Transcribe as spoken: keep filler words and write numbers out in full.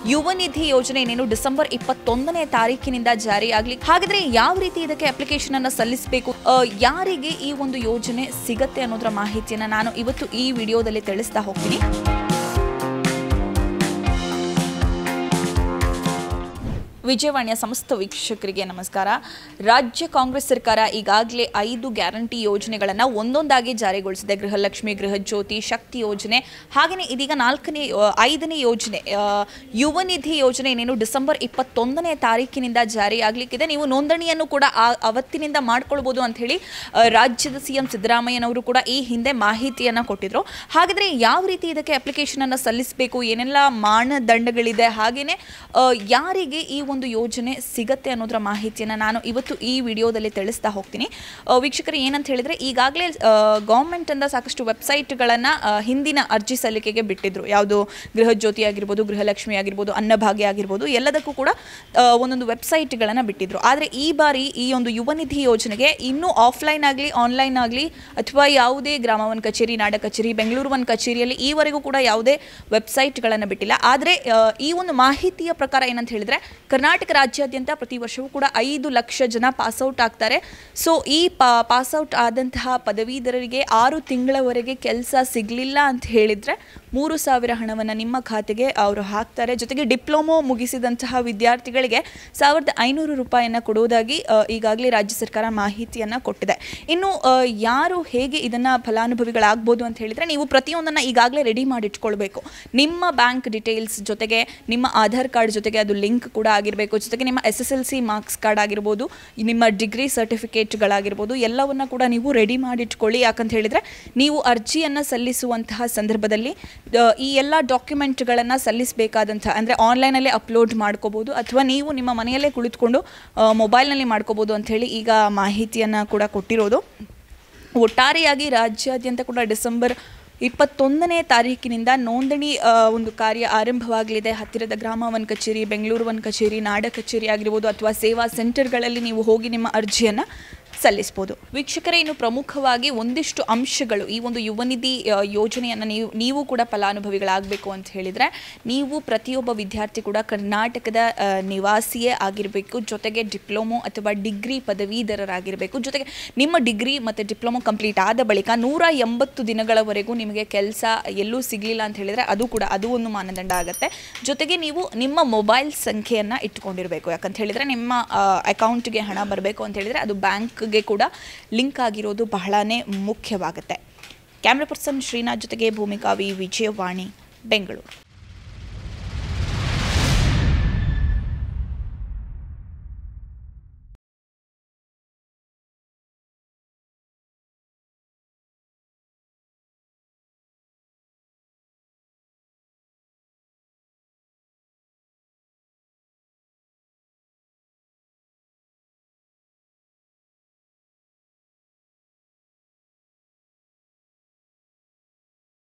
ಯುವ ನಿಧಿ ಯೋಜನೆ ಇನ್ನೇನು ಡಿಸೆಂಬರ್ ಇಪ್ಪತ್ತೊಂದನೇ ತಾರೀಕಿನಿಂದ ಜಾರಿಯಾಗಲಿ. ಹಾಗಾದ್ರೆ ಯಾವ ರೀತಿ ಇದಕ್ಕೆ ಅಪ್ಲಿಕೇಶನ್ ಅನ್ನು ಸಲ್ಲಿಸಬೇಕು, ಯಾರಿಗೆ ಈ ಒಂದು ಯೋಜನೆ ಸಿಗತ್ತೆ ಅನ್ನೋದರ ಮಾಹಿತಿಯನ್ನು ನಾನು ಇವತ್ತು ಈ ವಿಡಿಯೋದಲ್ಲಿ ತಿಳಿಸ್ತಾ ಹೋಗ್ತೀನಿ. ವಿಜಯವಾಣಿಯ ಸಮಸ್ತ ವೀಕ್ಷಕರಿಗೆ ನಮಸ್ಕಾರ. ರಾಜ್ಯ ಕಾಂಗ್ರೆಸ್ ಸರ್ಕಾರ ಈಗಾಗಲೇ ಐದು ಗ್ಯಾರಂಟಿ ಯೋಜನೆಗಳನ್ನು ಒಂದೊಂದಾಗಿ ಜಾರಿಗೊಳಿಸಿದೆ. ಗೃಹಲಕ್ಷ್ಮಿ, ಗೃಹ ಜ್ಯೋತಿ, ಶಕ್ತಿ ಯೋಜನೆ, ಹಾಗೆಯೇ ಇದೀಗ ನಾಲ್ಕನೇ ಐದನೇ ಯೋಜನೆ ಯುವ ನಿಧಿ ಯೋಜನೆ ಇನ್ನೇನು ಡಿಸೆಂಬರ್ ಇಪ್ಪತ್ತೊಂದನೇ ತಾರೀಕಿನಿಂದ ಜಾರಿಯಾಗಲಿಕ್ಕಿದೆ. ನೀವು ನೋಂದಣಿಯನ್ನು ಕೂಡ ಆ ಅವತ್ತಿನಿಂದ ಮಾಡ್ಕೊಳ್ಬೋದು ಅಂತ ಹೇಳಿ ರಾಜ್ಯದ ಸಿಎಂ ಸಿದ್ದರಾಮಯ್ಯನವರು ಕೂಡ ಈ ಹಿಂದೆ ಮಾಹಿತಿಯನ್ನು ಕೊಟ್ಟಿದ್ರು. ಹಾಗಾದರೆ ಯಾವ ರೀತಿ ಇದಕ್ಕೆ ಅಪ್ಲಿಕೇಶನ್ ಅನ್ನು ಸಲ್ಲಿಸಬೇಕು, ಏನೆಲ್ಲ ಮಾನದಂಡಗಳಿದೆ, ಹಾಗೆಯೇ ಯಾರಿಗೆ ಈ ಒಂದು ಯೋಜನೆ ಸಿಗತ್ತೆ ಅನ್ನೋದರ ಮಾಹಿತಿಯನ್ನು ನಾನು ಇವತ್ತು ಈ ವಿಡಿಯೋದಲ್ಲಿ ತಿಳಿಸ್ತಾ ಹೋಗ್ತೀನಿ. ವೀಕ್ಷಕರು ಏನಂತ ಹೇಳಿದ್ರೆ, ಈಗಾಗಲೇ ಗೌರ್ಮೆಂಟ್ ಇಂದ ಸಾಕಷ್ಟು ವೆಬ್ಸೈಟ್ಗಳನ್ನು ಹಿಂದಿನ ಅರ್ಜಿ ಸಲ್ಲಿಕೆಗೆ ಬಿಟ್ಟಿದ್ರು. ಯಾವುದು ಗೃಹ ಜ್ಯೋತಿ ಆಗಿರ್ಬೋದು, ಗೃಹಲಕ್ಷ್ಮಿ ಆಗಿರ್ಬೋದು, ಅನ್ನಭಾಗ್ಯ ಆಗಿರ್ಬೋದು, ಎಲ್ಲದಕ್ಕೂ ಕೂಡ ಒಂದೊಂದು ವೆಬ್ಸೈಟ್ಗಳನ್ನು ಬಿಟ್ಟಿದ್ರು. ಆದರೆ ಈ ಬಾರಿ ಈ ಒಂದು ಯುವ ನಿಧಿ ಯೋಜನೆಗೆ ಇನ್ನೂ ಆಫ್ಲೈನ್ ಆಗಲಿ ಆನ್ಲೈನ್ ಆಗಲಿ ಅಥವಾ ಯಾವುದೇ ಗ್ರಾಮ ಒನ್ ಕಚೇರಿ, ನಾಡ ಕಚೇರಿ, ಬೆಂಗಳೂರು ಒನ್ ಕಚೇರಿಯಲ್ಲಿ ಈವರೆಗೂ ಕೂಡ ಯಾವುದೇ ವೆಬ್ಸೈಟ್ಗಳನ್ನು ಬಿಟ್ಟಿಲ್ಲ. ಆದರೆ ಈ ಒಂದು ಮಾಹಿತಿಯ ಪ್ರಕಾರ ಏನಂತ ಹೇಳಿದ್ರೆ, ಕರ್ನಾಟಕ ರಾಜ್ಯಾದ್ಯಂತ ಪ್ರತಿ ವರ್ಷವೂ ಕೂಡ ಐದು ಲಕ್ಷ ಜನ ಪಾಸ್ಔಟ್ ಆಗ್ತಾರೆ. ಸೊ ಈ ಪಾ ಪಾಸ್ಔಟ್ ಆದಂತಹ ಪದವೀಧರರಿಗೆ ಆರು ತಿಂಗಳವರೆಗೆ ಕೆಲಸ ಸಿಗಲಿಲ್ಲ ಅಂತ ಹೇಳಿದರೆ ಮೂರು ಸಾವಿರ ಹಣವನ್ನು ನಿಮ್ಮ ಖಾತೆಗೆ ಅವರು ಹಾಕ್ತಾರೆ. ಜೊತೆಗೆ ಡಿಪ್ಲೊಮೊ ಮುಗಿಸಿದಂತಹ ವಿದ್ಯಾರ್ಥಿಗಳಿಗೆ ಸಾವಿರದ ಐನೂರು ರೂಪಾಯಿಯನ್ನು ಕೊಡುವುದಾಗಿ ಈಗಾಗಲೇ ರಾಜ್ಯ ಸರ್ಕಾರ ಮಾಹಿತಿಯನ್ನು ಕೊಟ್ಟಿದೆ. ಇನ್ನು ಯಾರು ಹೇಗೆ ಇದನ್ನು ಫಲಾನುಭವಿಗಳಾಗ್ಬೋದು ಅಂತ ಹೇಳಿದರೆ, ನೀವು ಪ್ರತಿಯೊಂದನ್ನು ಈಗಾಗಲೇ ರೆಡಿ ಮಾಡಿಟ್ಕೊಳ್ಬೇಕು. ನಿಮ್ಮ ಬ್ಯಾಂಕ್ ಡೀಟೇಲ್ಸ್ ಜೊತೆಗೆ ನಿಮ್ಮ ಆಧಾರ್ ಕಾರ್ಡ್ ಜೊತೆಗೆ ಅದು ಲಿಂಕ್ ಕೂಡ ಆಗಿರಬೇಕು. ಜೊತೆಗೆ ನಿಮ್ಮ S S L C marks card ಆಗಿರ್ಬೋದು, ನಿಮ್ಮ ಡಿಗ್ರಿ ಸರ್ಟಿಫಿಕೇಟ್ಗಳಾಗಿರ್ಬೋದು, ಎಲ್ಲವನ್ನ ಕೂಡ ನೀವು ರೆಡಿ ಮಾಡಿಟ್ಕೊಳ್ಳಿ. ಯಾಕಂತ ಹೇಳಿದರೆ, ನೀವು ಅರ್ಜಿಯನ್ನು ಸಲ್ಲಿಸುವಂತಹ ಸಂದರ್ಭದಲ್ಲಿ ಈ ಎಲ್ಲ ಡಾಕ್ಯುಮೆಂಟ್ಗಳನ್ನು ಸಲ್ಲಿಸಬೇಕಾದಂಥ, ಅಂದರೆ ಆನ್ಲೈನಲ್ಲೇ ಅಪ್ಲೋಡ್ ಮಾಡ್ಕೋಬೋದು ಅಥವಾ ನೀವು ನಿಮ್ಮ ಮನೆಯಲ್ಲೇ ಕುಳಿತುಕೊಂಡು ಮೊಬೈಲ್ನಲ್ಲಿ ಮಾಡ್ಕೋಬೋದು ಅಂಥೇಳಿ ಈಗ ಮಾಹಿತಿಯನ್ನು ಕೂಡ ಕೊಟ್ಟಿರೋದು. ಒಟ್ಟಾರೆಯಾಗಿ ರಾಜ್ಯಾದ್ಯಂತ ಕೂಡ ಡಿಸೆಂಬರ್ ಇಪ್ಪತ್ತೊಂದನೇ ತಾರೀಕಿನಿಂದ ನೋಂದಣಿ ಒಂದು ಕಾರ್ಯ ಆರಂಭವಾಗಲಿದೆ. ಹತ್ತಿರದ ಗ್ರಾಮ ಒನ್ ಕಚೇರಿ, ಬೆಂಗಳೂರು ಒನ್ ಕಚೇರಿ, ನಾಡ ಕಚೇರಿ ಆಗಿರ್ಬೋದು ಅಥವಾ ಸೇವಾ ಸೆಂಟರ್ಗಳಲ್ಲಿ ನೀವು ಹೋಗಿ ನಿಮ್ಮ ಅರ್ಜಿಯನ್ನು ಸಲ್ಲಿಸ್ಬೋದು. ವೀಕ್ಷಕರೇ, ಇನ್ನು ಪ್ರಮುಖವಾಗಿ ಒಂದಿಷ್ಟು ಅಂಶಗಳು, ಈ ಒಂದು ಯುವ ನಿಧಿ ಯೋಜನೆಯನ್ನು ನೀವು ನೀವು ಕೂಡ ಫಲಾನುಭವಿಗಳಾಗಬೇಕು ಅಂತ ಹೇಳಿದರೆ, ನೀವು ಪ್ರತಿಯೊಬ್ಬ ವಿದ್ಯಾರ್ಥಿ ಕೂಡ ಕರ್ನಾಟಕದ ನಿವಾಸಿಯೇ ಆಗಿರಬೇಕು. ಜೊತೆಗೆ ಡಿಪ್ಲೊಮೊ ಅಥವಾ ಡಿಗ್ರಿ ಪದವೀಧರರಾಗಿರಬೇಕು. ಜೊತೆಗೆ ನಿಮ್ಮ ಡಿಗ್ರಿ ಮತ್ತು ಡಿಪ್ಲೊಮೊ ಕಂಪ್ಲೀಟ್ ಆದ ಬಳಿಕ ನೂರ ಎಂಬತ್ತು ದಿನಗಳವರೆಗೂ ನಿಮಗೆ ಕೆಲಸ ಎಲ್ಲೂ ಸಿಗಲಿಲ್ಲ ಅಂತ ಹೇಳಿದರೆ ಅದು ಕೂಡ ಅದು ಒಂದು ಮಾನದಂಡ ಆಗುತ್ತೆ. ಜೊತೆಗೆ ನೀವು ನಿಮ್ಮ ಮೊಬೈಲ್ ಸಂಖ್ಯೆಯನ್ನು ಇಟ್ಕೊಂಡಿರಬೇಕು. ಯಾಕಂತ ಹೇಳಿದರೆ, ನಿಮ್ಮ ಅಕೌಂಟ್ಗೆ ಹಣ ಬರಬೇಕು ಅಂತ ಹೇಳಿದರೆ ಅದು ಬ್ಯಾಂಕ್ ಕೂಡ ಲಿಂಕ್ ಆಗಿರೋದು ಬಹಳನೇ ಮುಖ್ಯವಾಗುತ್ತೆ. ಕ್ಯಾಮ್ರಾ ಪರ್ಸನ್ ಶ್ರೀನಾಥ್ ಜೊತೆಗೆ ಭೂಮಿಕಾ ವಿ, ವಿಜಯವಾಣಿ, ಬೆಂಗಳೂರು.